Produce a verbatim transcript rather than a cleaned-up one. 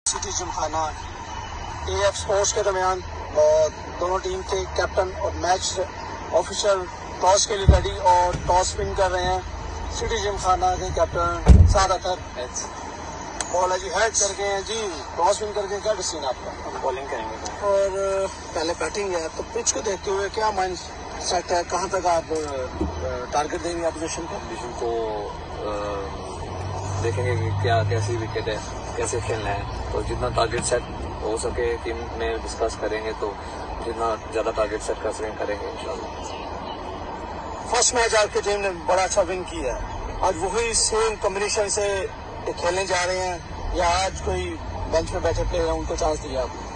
City gymkhana A F sports के दरमियान और दोनों टीम के कैप्टन और मैच ऑफिसर टॉस के लिए रेडी और टॉस विन कर रहे हैं। सिटी जिमखाना के कैप्टन सादा अख्तर बॉल है जी हेड कर गए हैं जी, टॉस विन करके क्या डिसीजन आपका? हम बॉलिंग करेंगे और पहले बैटिंग है तो पिच को देखते हुए क्या माइंड सेट है, कहाँ तक आप टारगेट देंगे अपोजिशन को? अपोजिशन को आ, देखेंगे कि क्या कैसी विकेट है, कैसे खेलना है, तो जितना टारगेट सेट हो सके टीम में डिस्कस करेंगे, तो जितना ज्यादा टारगेट सेट कर सकें करेंगे इंशाल्लाह। फर्स्ट मैच आपकी टीम ने बड़ा अच्छा विन किया है, आज वही सेम कॉम्बिनेशन से खेलने जा रहे हैं या आज कोई बेंच पे बैठे प्लेयर हैं उनको चांस दिया आपको?